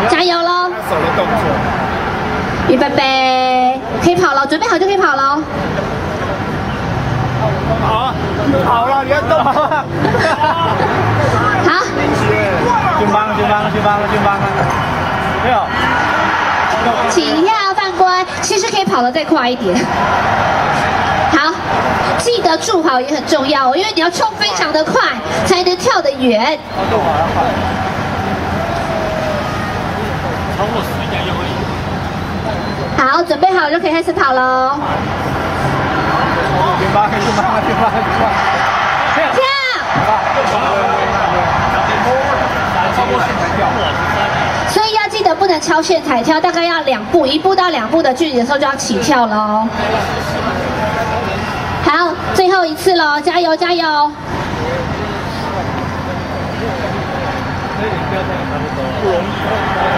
加油喽！ 手的动作。 预备备，可以跑了，准备好就可以跑了。 好，好了，你要动啊！ 好。 去帮，没有。 起跳犯规，其实可以跑得再快一点。好，记得助跑也很重要，因为你要冲非常的快，才能跳得远。 助跑要快。超过10秒又会。 好，准备好就可以开始跑喽。 去帮。 跳。所以要记得不能超线踩跳，大概要2步，1步到2步的距离的时候就要起跳喽。好，最后一次喽，加油加油！ 不容易。